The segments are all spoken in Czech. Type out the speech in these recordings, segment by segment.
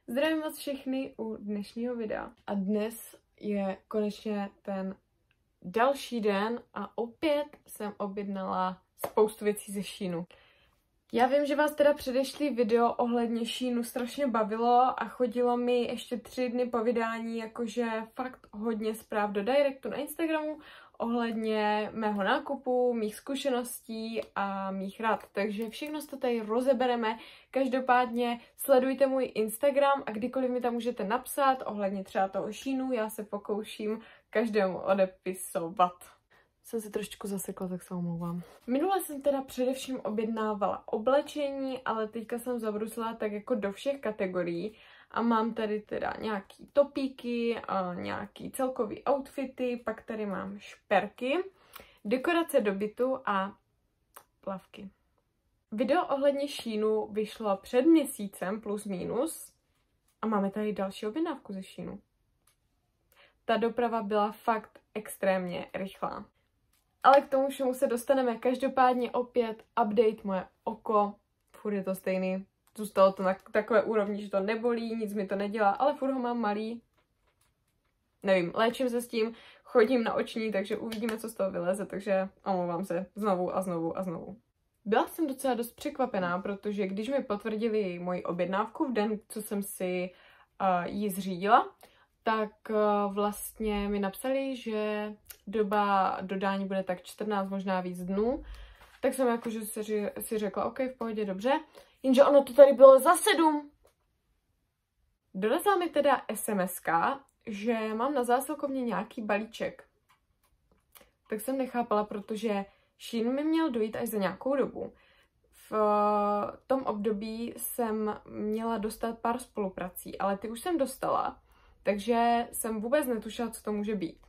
Zdravím vás všechny u dnešního videa. A dnes je konečně ten další den a opět jsem objednala spoustu věcí ze Sheinu. Já vím, že vás teda předešlý video ohledně Sheinu strašně bavilo a chodilo mi ještě 3 dny po vydání jakože fakt hodně zpráv do directu na Instagramu ohledně mého nákupu, mých zkušeností a mých rad. Takže všechno to tady rozebereme. Každopádně sledujte můj Instagram a kdykoliv mi tam můžete napsat ohledně třeba toho Sheinu, já se pokouším každému odepisovat. Jsem se trošičku zasekla, tak se omlouvám. Minule jsem teda především objednávala oblečení, ale teďka jsem zabruslila tak jako do všech kategorií a mám tady teda nějaký topíky, nějaký celkový outfity, pak tady mám šperky, dekorace do bytu a plavky. Video ohledně Sheinu vyšlo před měsícem plus minus a máme tady další objednávku ze Sheinu. Ta doprava byla fakt extrémně rychlá. Ale k tomu všemu se dostaneme. Každopádně opět update moje oko. Furt je to stejný. Zůstalo to na takové úrovni, že to nebolí, nic mi to nedělá, ale furt ho mám malý. Nevím, léčím se s tím, chodím na oční, takže uvidíme, co z toho vyleze, takže omlouvám se znovu a znovu a znovu. Byla jsem docela dost překvapená, protože když mi potvrdili moji objednávku v den, co jsem si ji zřídila, tak vlastně mi napsali, že doba dodání bude tak 14, možná víc dnů. Tak jsem jakože si řekla, OK, v pohodě, dobře. Jenže ono to tady bylo za 7. Dorazila mi teda SMS-ka, že mám na zásilkovně nějaký balíček. Tak jsem nechápala, protože Shein mi měl dojít až za nějakou dobu. V tom období jsem měla dostat pár spoluprací, ale ty už jsem dostala. Takže jsem vůbec netušila, co to může být.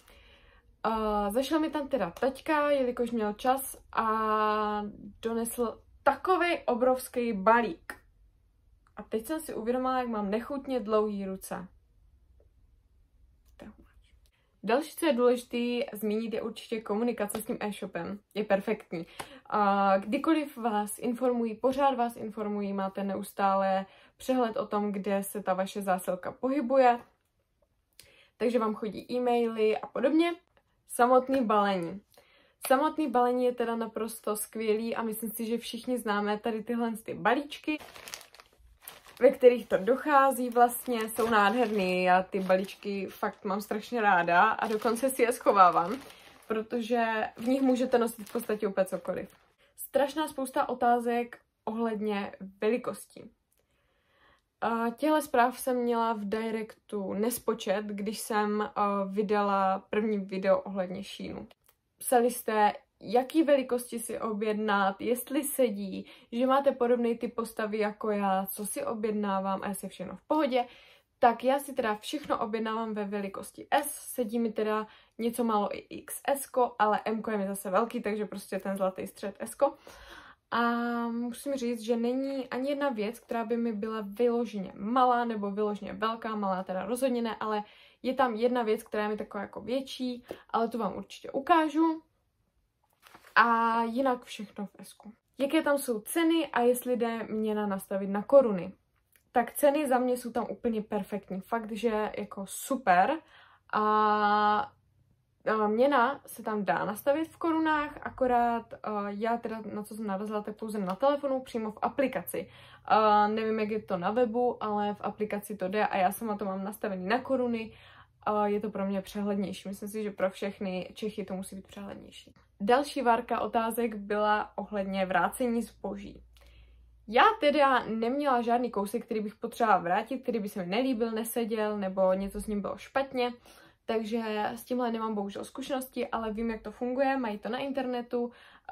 Zašel mi tam teda taťka, jelikož měl čas a donesl takový obrovský balík. A teď jsem si uvědomila, jak mám nechutně dlouhý ruce. Další, co je důležité zmínit, je určitě komunikace s tím e-shopem. Je perfektní. Kdykoliv vás informují, pořád vás informují, máte neustále přehled o tom, kde se ta vaše zásilka pohybuje. Takže vám chodí e-maily a podobně. Samotný balení. Samotný balení je teda naprosto skvělý a myslím si, že všichni známe tady tyhle ty balíčky, ve kterých to dochází vlastně, jsou nádherný. Já ty balíčky fakt mám strašně ráda a dokonce si je schovávám, protože v nich můžete nosit v podstatě úplně cokoliv. Strašná spousta otázek ohledně velikostí. Těhle zpráv jsem měla v directu nespočet, když jsem vydala první video ohledně Sheinu. Psali jste, jaký velikosti si objednat, jestli sedí, že máte podobný typ postavy jako já, co si objednávám a jestli je všechno v pohodě. Tak já si teda všechno objednávám ve velikosti S, sedí mi teda něco málo i XS, ale M je mi zase velký, takže prostě ten zlatý střed S. A musím říct, že není ani jedna věc, která by mi byla vyloženě malá nebo vyloženě velká, malá teda rozhodně ne, ale je tam jedna věc, která je mi taková jako větší, ale tu vám určitě ukážu. A jinak všechno v S. Jaké tam jsou ceny a jestli jde měna nastavit na koruny. Tak ceny za mě jsou tam úplně perfektní, fakt, že jako super. A měna se tam dá nastavit v korunách, akorát já teda na co jsem narazila, tak pouze na telefonu, přímo v aplikaci. Nevím, jak je to na webu, ale v aplikaci to jde a já sama to mám nastavený na koruny. Je to pro mě přehlednější. Myslím si, že pro všechny Čechy to musí být přehlednější. Další várka otázek byla ohledně vrácení zboží. Já teda neměla žádný kousek, který bych potřebovala vrátit, který by se mi nelíbil, neseděl, nebo něco s ním bylo špatně. Takže s tímhle nemám bohužel zkušenosti, ale vím, jak to funguje, mají to na internetu,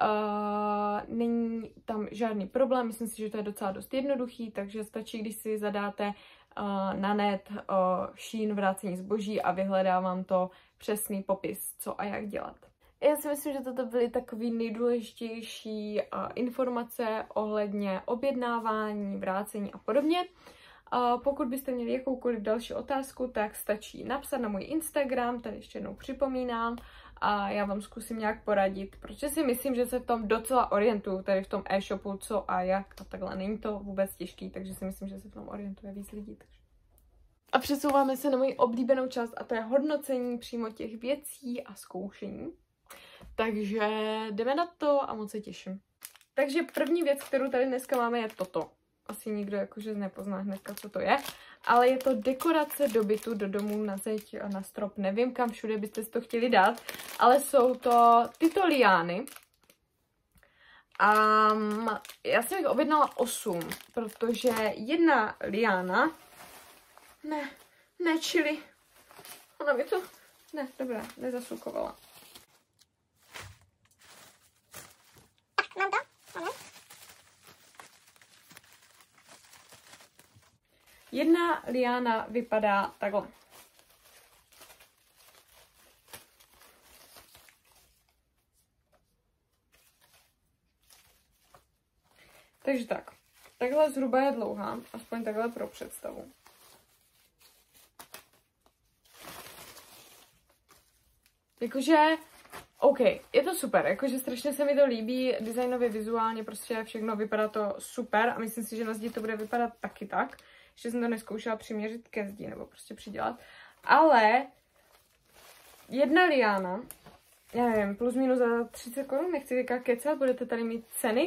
není tam žádný problém, myslím si, že to je docela dost jednoduchý, takže stačí, když si zadáte na net Shein vrácení zboží a vyhledávám to přesný popis, co a jak dělat. Já si myslím, že toto byly takové nejdůležitější informace ohledně objednávání, vrácení a podobně. Pokud byste měli jakoukoliv další otázku, tak stačí napsat na můj Instagram, tady ještě jednou připomínám, a já vám zkusím nějak poradit, protože si myslím, že se v tom docela orientuju, tady v tom e-shopu, co a jak a takhle. Není to vůbec těžký, takže si myslím, že se v tom orientuje víc lidí. Takže. A přesouváme se na moji oblíbenou část a to je hodnocení přímo těch věcí a zkoušení. Takže jdeme na to a moc se těším. Takže první věc, kterou tady dneska máme, je toto. Asi nikdo jakože nepozná hnedka, co to je. Ale je to dekorace do bytu, do domů, na zeď, na strop. Nevím, kam všude byste si to chtěli dát. Ale jsou to tyto liány. A já jsem jich objednala 8, protože jedna liána... Ne, chili. Ona mi to... Ne, dobrá, nezasukovala. Mám to? Ano. Jedna liána vypadá takhle. Takže tak. Takhle zhruba je dlouhá, aspoň takhle pro představu. Jakože, OK, je to super, jakože strašně se mi to líbí, designově, vizuálně, prostě všechno vypadá to super a myslím si, že na zdi to bude vypadat taky tak. Ještě jsem to neskoušela přiměřit ke zdi, nebo prostě přidělat. Ale jedna liána, já nevím, plus minus za 30 korun, nechci říkat kecat, budete tady mít ceny.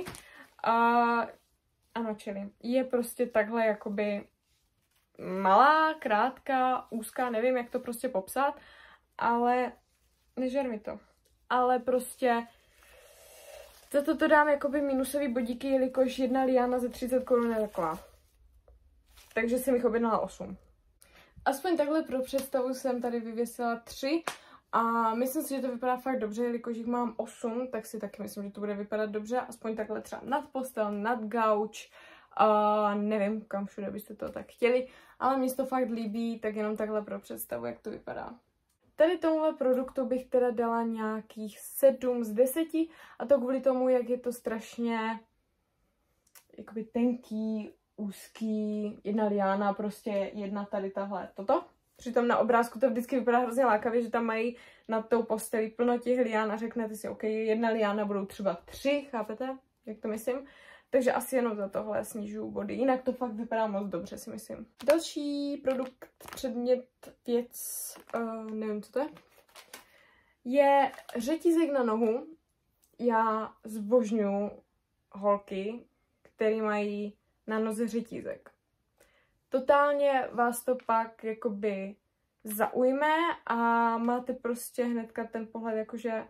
Ano, čili je prostě takhle jakoby malá, krátká, úzká, nevím, jak to prostě popsat, ale nežer mi to. Ale prostě za to dám jakoby minusový bodíky, jelikož jedna liána za 30 korun je taková. Takže jsem jich objednala 8. Aspoň takhle pro představu jsem tady vyvěsila 3 a myslím si, že to vypadá fakt dobře, jelikož jich mám 8, tak si taky myslím, že to bude vypadat dobře. Aspoň takhle třeba nad postel, nad gauč, nevím, kam všude byste to tak chtěli, ale mně se to fakt líbí, tak jenom takhle pro představu, jak to vypadá. Tady tomuhle produktu bych teda dala nějakých 7 z 10 a to kvůli tomu, jak je to strašně jakoby tenký, úzký, jedna liána, prostě jedna tady tahle, toto. Přitom na obrázku to vždycky vypadá hrozně lákavě, že tam mají nad tou postelí plno těch lián a řeknete si, OK, jedna liána budou třeba 3, chápete, jak to myslím? Takže asi jenom za tohle snižuju body, jinak to fakt vypadá moc dobře, si myslím. Další produkt, předmět, věc, nevím, co to je řetízek na nohu. Já zbožňuji holky, které mají na noze řetízek. Totálně vás to pak jakoby zaujme a máte prostě hnedka ten pohled jakože...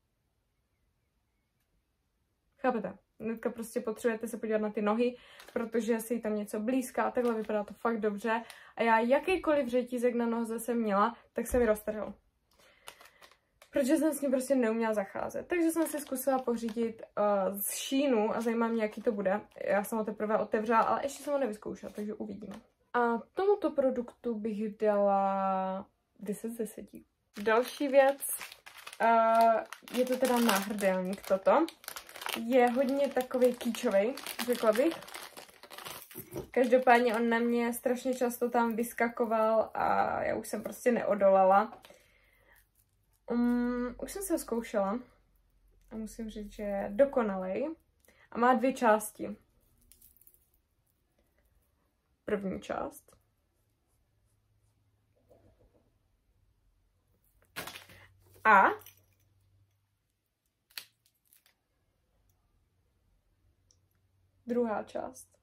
Chápete? Hnedka prostě potřebujete se podívat na ty nohy, protože si tam něco blízká a takhle vypadá to fakt dobře. A já jakýkoliv řetízek na noze jsem měla, tak se mi roztrhl. Protože jsem s ním prostě neuměla zacházet. Takže jsem si zkusila pořídit z Sheinu a zajímá mě, jaký to bude. Já jsem ho teprve otevřela, ale ještě jsem ho nevyzkoušela, takže uvidíme. A tomuto produktu bych dala 10 z 10. Další věc, je to teda náhrdelník toto. Je hodně takový kýčovej, řekla bych. Každopádně on na mě strašně často tam vyskakoval a já už jsem prostě neodolala. Už jsem se ho zkoušela a musím říct, že je dokonalej a má 2 části. První část. A druhá část.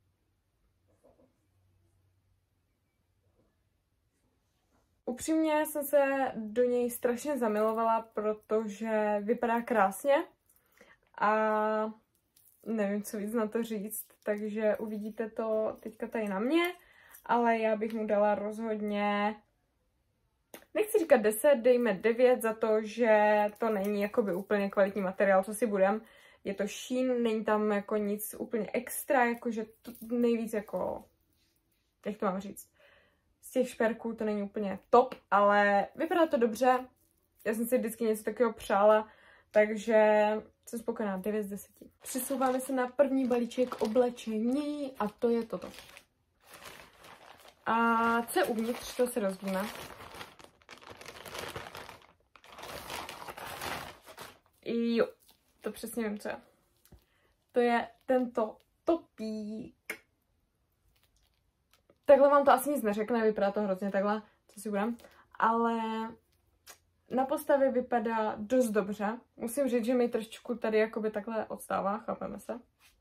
Upřímně jsem se do něj strašně zamilovala, protože vypadá krásně a nevím, co víc na to říct, takže uvidíte to teďka tady na mě, ale já bych mu dala rozhodně, nechci říkat 10, dejme 9 za to, že to není jakoby úplně kvalitní materiál, co si budem. Je to Shein, není tam jako nic úplně extra, jakože to nejvíc jako, jak to mám říct, z těch šperků to není úplně top, ale vypadá to dobře. Já jsem si vždycky něco takového přála, takže jsem spokojená, 9 z 10. Přesouváme se na první balíček oblečení a to je toto. A co je uvnitř, to se dozvíme. Jo, to přesně vím, co je. To je tento topík. Takhle vám to asi nic neřekne, vypadá to hrozně takhle, co si budem. Ale na postavě vypadá dost dobře. Musím říct, že mi trošičku tady jakoby takhle odstává, chápeme se.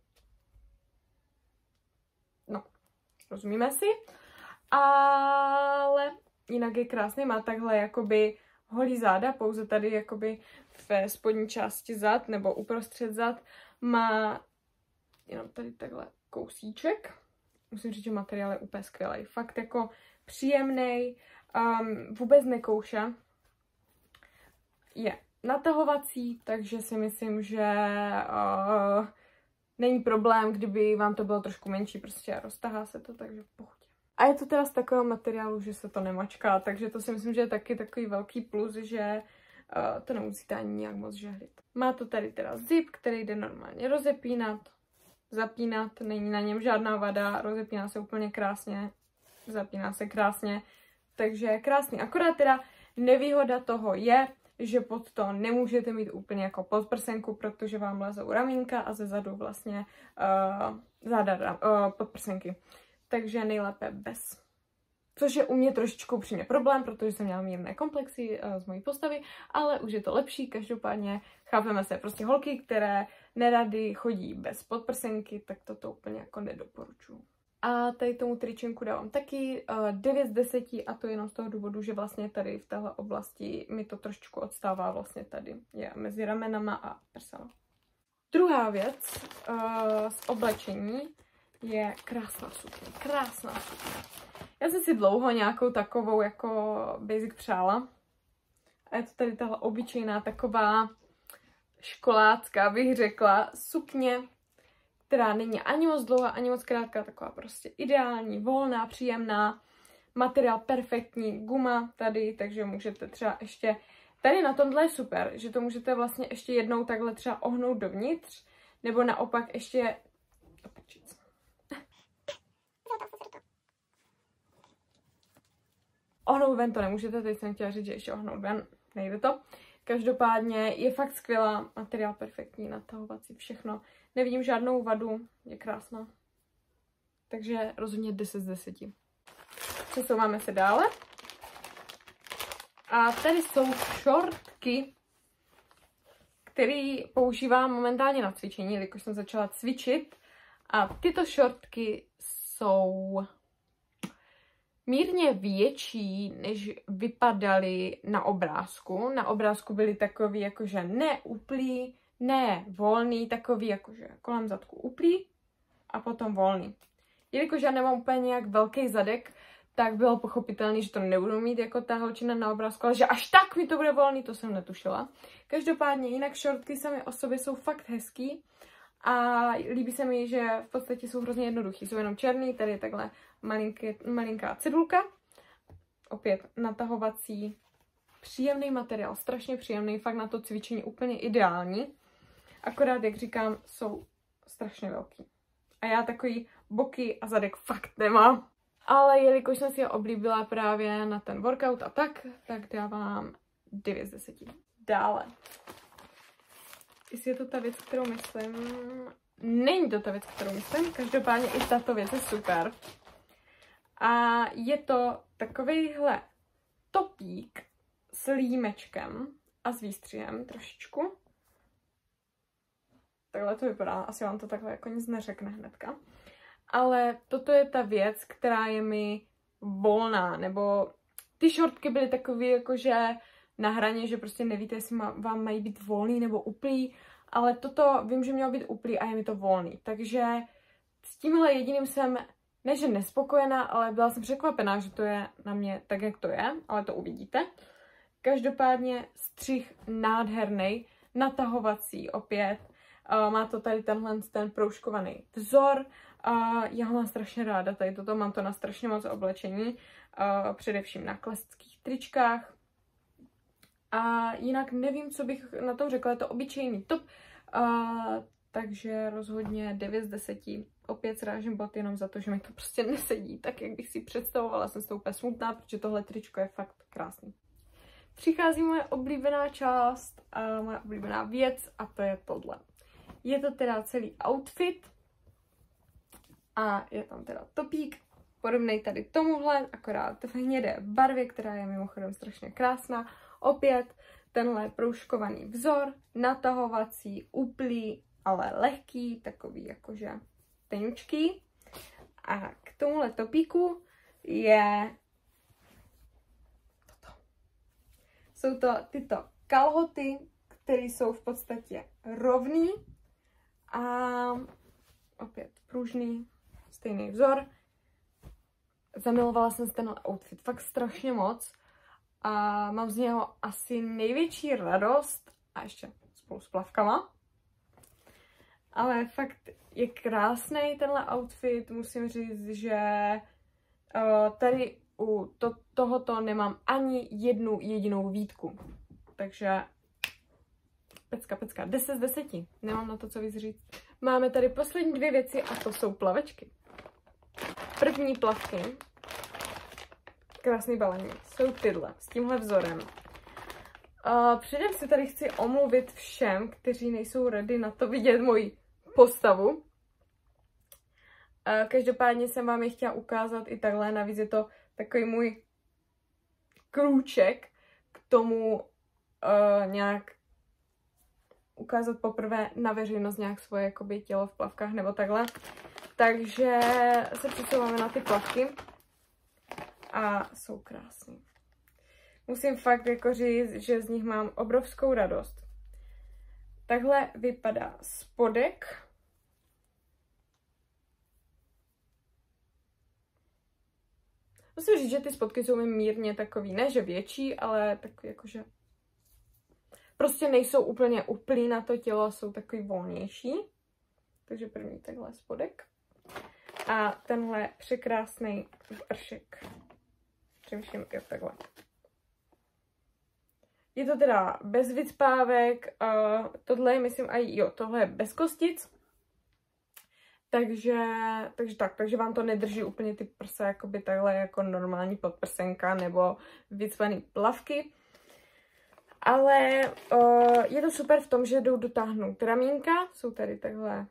No, rozumíme si. Ale jinak je krásný, má takhle jakoby holý záda, pouze tady jakoby ve spodní části zad nebo uprostřed zad má jenom tady takhle kousíček. Musím říct, že materiál je úplně skvělý. Fakt jako příjemný, vůbec nekouše. Je natahovací, takže si myslím, že není problém, kdyby vám to bylo trošku menší, prostě roztahá se to, takže v pohodě. A je to teda z takového materiálu, že se to nemačká, takže to si myslím, že je taky takový velký plus, že to nemusíte ani nějak moc žehlit. Má to tady teda zip, který jde normálně rozepínat, zapínat, není na něm žádná vada, rozepíná se úplně krásně, zapíná se krásně, takže je krásný. Akorát teda nevýhoda toho je, že pod to nemůžete mít úplně jako podprsenku, protože vám lezou ramínka a ze zadu vlastně záda podprsenky. Takže nejlépe bez. Což je u mě trošičku upřímně problém, protože jsem měla mírné komplexy z mojí postavy, ale už je to lepší, každopádně chápeme se, prostě holky, které nerady chodí bez podprsenky, tak toto úplně jako nedoporučuji. A tady tomu tričenku dávám taky 9 z 10 a to jenom z toho důvodu, že vlastně tady v téhle oblasti mi to trošičku odstává vlastně tady, je mezi ramenama a prsama. Druhá věc z oblečení je krásná sukně, krásná sukně. Já jsem si dlouho nějakou takovou jako basic přála. A je to tady tahle obyčejná taková školácká, bych řekla, sukně, která není ani moc dlouhá, ani moc krátká, taková prostě ideální, volná, příjemná, materiál perfektní, guma tady, takže můžete třeba ještě, tady na tomhle je super, že to můžete vlastně ještě jednou takhle třeba ohnout dovnitř, nebo naopak ještě, ohnout ven to nemůžete, teď jsem chtěla říct, že ještě ohnout ven, nejde to. Každopádně je fakt skvělá, materiál perfektní, natahovací, všechno. Nevidím žádnou vadu, je krásná. Takže rozhodně 10 z 10. Přesouváme se dále. A tady jsou šortky, které používám momentálně na cvičení, jelikož jsem začala cvičit. A tyto šortky jsou mírně větší, než vypadaly na obrázku. Na obrázku byly takový jakože neuplý, ne volný, takový jakože kolem zadku uplý a potom volný. Jelikož já nemám úplně nějak velký zadek, tak bylo pochopitelné, že to nebudu mít jako ta holčina na obrázku, ale že až tak mi to bude volný, to jsem netušila. Každopádně jinak šortky samy o sobě jsou fakt hezký a líbí se mi, že v podstatě jsou hrozně jednoduchý. Jsou jenom černý, tady je takhle malinká cedulka. Opět natahovací, příjemný materiál, strašně příjemný, fakt na to cvičení úplně ideální. Akorát, jak říkám, jsou strašně velký. A já takový boky a zadek fakt nemám. Ale jelikož jsem si je oblíbila právě na ten workout a tak dávám 9 z 10. Dále. Jestli je to ta věc, kterou myslím... Není to ta věc, kterou myslím, každopádně i tato věc je super. A je to takovejhle topík s límečkem a s výstřihem trošičku. Takhle to vypadá, asi vám to takhle jako nic neřekne hnedka. Ale toto je ta věc, která je mi volná, nebo ty šortky byly takový jakože na hraně, že prostě nevíte, jestli vám mají být volný nebo uplý, ale toto vím, že mělo být uplý a je mi to volný. Takže s tímhle jediným jsem, ne že nespokojená, ale byla jsem překvapená, že to je na mě tak, jak to je, ale to uvidíte. Každopádně střih nádherný, natahovací opět. Má to tady ten proužkovaný vzor. Já ho mám strašně ráda, tady toto mám to na strašně moc oblečení, především na klasických tričkách. A jinak nevím, co bych na tom řekla, je to obyčejný top, takže rozhodně 9 z 10. Opět srážím bod jenom za to, že mi to prostě nesedí tak, jak bych si představovala. Jsem s tou úplně smutná, protože tohle tričko je fakt krásný. přichází moje oblíbená část a moje oblíbená věc a to je tohle. Je to teda celý outfit a je tam teda topík, podobnej tady tomuhle, akorát v hnědé barvě, která je mimochodem strašně krásná. Opět tenhle proužkovaný vzor, natahovací, uplý, ale lehký, takový jakože tenučký. A k tomuhle topíku je toto. Jsou to tyto kalhoty, které jsou v podstatě rovný a opět pružný, stejný vzor. Zamilovala jsem si ten outfit fakt strašně moc a mám z něho asi největší radost a ještě spolu s plavkama. Ale fakt je krásný tenhle outfit, musím říct, že tady u tohoto nemám ani jednu jedinou výtku. Takže pecka, 10 z 10, nemám na to co víc říct. Máme tady poslední dvě věci a to jsou plavečky. První plavky, krásný balení, jsou tyhle, s tímhle vzorem. Předem si tady chci omluvit všem, kteří nejsou ready na to vidět moji postavu. Každopádně jsem vám je chtěla ukázat i takhle, navíc je to takový můj krůček k tomu nějak ukázat poprvé na veřejnost nějak svoje jakoby tělo v plavkách nebo takhle. Takže se přesouváme na ty plavky a jsou krásný. Musím fakt jako říct, že z nich mám obrovskou radost. Takhle vypadá spodek. Musím říct, že ty spodky jsou mi mírně takový, ne že větší, ale takový jakože prostě nejsou úplně uplý na to tělo, jsou takový volnější. Takže první takhle spodek. A tenhle překrásný vršek. Přemýšlím, jo, takhle. Je to teda bez vycpávek, tohle je, myslím, tohle je bez kostic. Takže vám to nedrží úplně ty prsa jakoby takhle jako normální podprsenka nebo vycpaný plavky. Ale je to super v tom, že jdou dotáhnout ramínka, jsou tady takhle,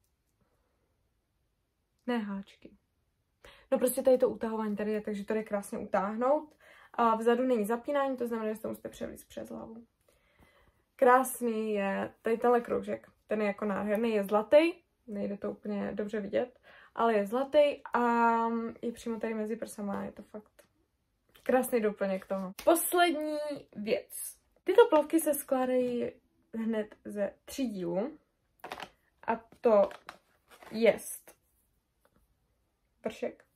ne háčky. No prostě tady to utahování tady je, takže to jde krásně utáhnout. A vzadu není zapínání, to znamená, že to musíte převlíct přes hlavu. Krásný je tady tenhle kroužek, ten je jako nádherný, je zlatý, nejde to úplně dobře vidět, ale je zlatý a je přímo tady mezi prsama, je to fakt krásný doplněk toho. Poslední věc. Tyto plavky se skládají hned ze 3 dílů a to jest vršek,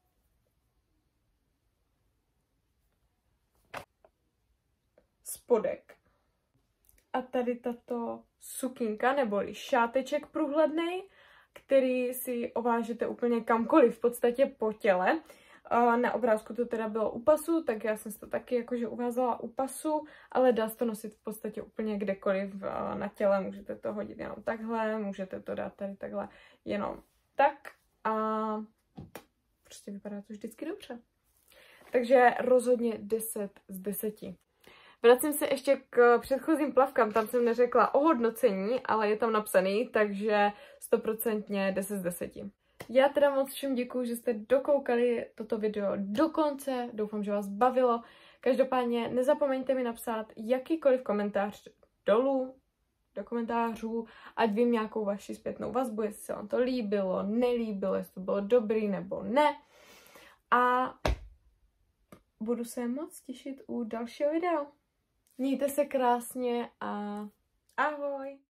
spodek a tady tato sukínka neboli šáteček průhledný, který si ovážete úplně kamkoliv v podstatě po těle. Na obrázku to teda bylo u pasu, tak já jsem si to taky jakože uvázala u pasu, ale dá se to nosit v podstatě úplně kdekoliv na těle. Můžete to hodit jenom takhle, můžete to dát tady takhle jenom tak a prostě vypadá to vždycky dobře. Takže rozhodně 10 z 10. Vracím se ještě k předchozím plavkám, tam jsem neřekla ohodnocení, ale je tam napsaný, takže 100% 10 z 10. Já teda moc všem děkuju, že jste dokoukali toto video do konce, doufám, že vás bavilo. Každopádně nezapomeňte mi napsat jakýkoliv komentář dolů do komentářů, ať vím nějakou vaši zpětnou vazbu, jestli se vám to líbilo, nelíbilo, jestli to bylo dobrý nebo ne. A budu se moc těšit u dalšího videa. Mějte se krásně a ahoj!